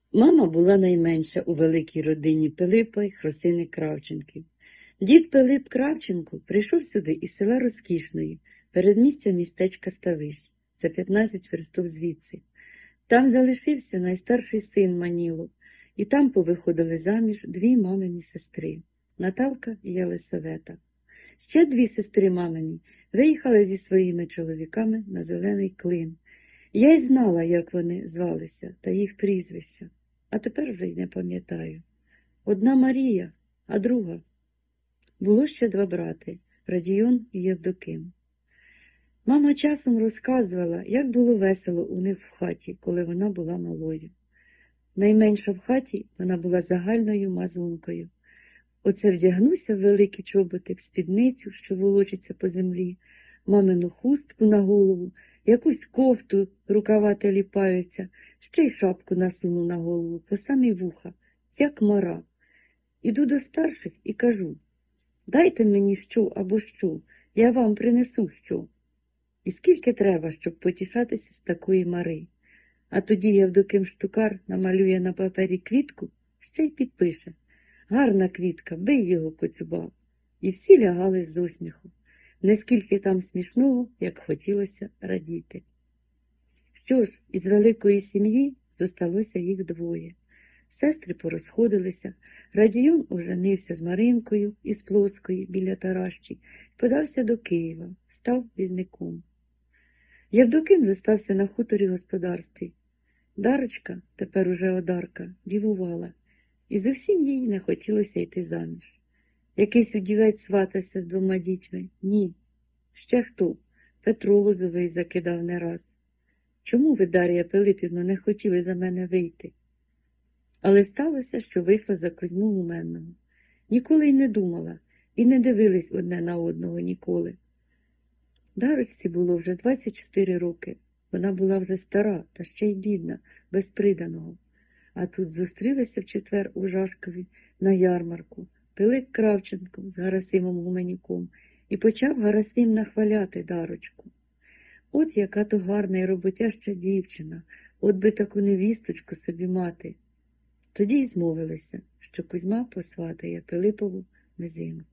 Мама була найменша у великій родині Пилипа й Хросини Кравченків. Дід Пилип Кравченко прийшов сюди із села Розкішної, передмістя містечка Ставищ, за 15 верстов звідси. Там залишився найстарший син Маніло, і там повиходили заміж дві мамині сестри – Наталка і Єлисавета. Ще дві сестри мамині виїхали зі своїми чоловіками на Зелений Клин. Я й знала, як вони звалися та їх прізвища, а тепер вже й не пам'ятаю. Одна Марія, а друга. Було ще два брати – Радіон і Євдоким. Мама часом розказувала, як було весело у них в хаті, коли вона була малою. Найменша в хаті вона була загальною мазункою. Оце вдягнуся в великі чоботи, в спідницю, що волочиться по землі, мамину хустку на голову, якусь кофту, рукава теліпаються, ще й шапку насуну на голову, по самі вуха, як мара. Іду до старших і кажу: «Дайте мені що або що, я вам принесу що». І скільки треба, щоб потішатися з такої мари. А тоді Євдоким Штукар намалює на папері квітку, ще й підпише: «Гарна квітка, бий його, коцюба». І всі лягали з усміху. Нескільки там смішного, як хотілося радіти. Що ж, із великої сім'ї зосталося їх двоє. Сестри порозходилися, Радіон оженився з Маринкою із Плоскої біля Таращі, подався до Києва, став візником. Євдоким зостався на хуторі господарстві. Дарочка, тепер уже Одарка, дівувала, і зовсім їй не хотілося йти заміж. Якийсь удівець сватався з двома дітьми? Ні. Ще хто? Петро Лозовий закидав не раз. Чому ви, Дар'я Пилипівно, не хотіли за мене вийти? Але сталося, що вийшла за Кузьму Гуменного. Ніколи й не думала, і не дивились одне на одного ніколи. Дарочці було вже 24 роки. Вона була вже стара, та ще й бідна, без приданого. А тут зустрілися в четвер у Жашкові на ярмарку Пилип Кравченко з Гарасимом Гуменюком і почав Гарасим нахваляти Дарочку. От яка то гарна й роботяща дівчина, от би таку невісточку собі мати. Тоді й змовилися, що Кузьма посватає Пилипову мизинку.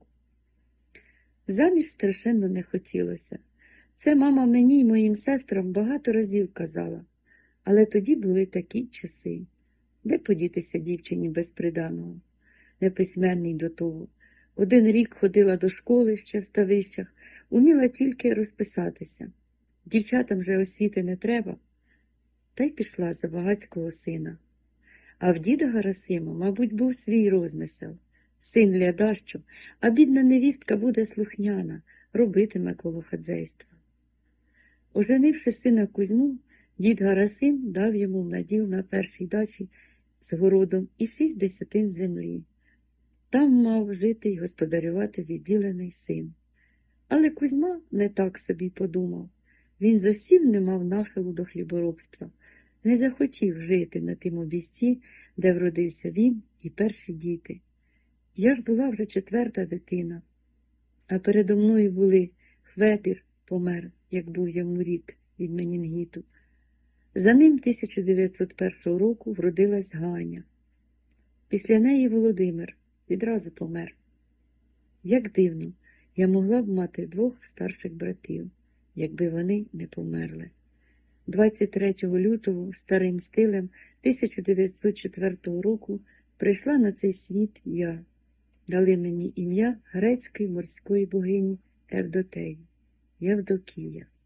Заміж страшенно не хотілося. Це мама мені й моїм сестрам багато разів казала. Але тоді були такі часи. Де подітися дівчині без приданого? Неписьменний до того. Один рік ходила до школи ще в Ставищах, уміла тільки розписатися. Дівчатам же освіти не треба. Та й пішла за багацького сина. А в діда Гарасима, мабуть, був свій розмисел. Син лядащо, а бідна невістка буде слухняна, робитиме коло хазяйства. Оженивши сина Кузьму, дід Гарасим дав йому в наділ на першій дачі з городом і 6 десятин землі. Там мав жити й господарювати відділений син. Але Кузьма не так собі подумав. Він зовсім не мав нахилу до хліборобства, не захотів жити на тім обійсті, де вродився він і перші діти. Я ж була вже 4-та дитина, а передо мною були Хведір, помер, як був йому рік від менінгіту. За ним 1901 року вродилась Ганя. Після неї Володимир відразу помер. Як дивно, я могла б мати 2 старших братів, якби вони не померли. 23 лютого старим стилем 1904 року прийшла на цей світ я. Дали мені ім'я грецької морської богині Евдотеї – Євдокія.